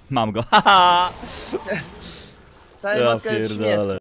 Mam go, haha! Ta Ja emotka jest śmieszna. pierdolę.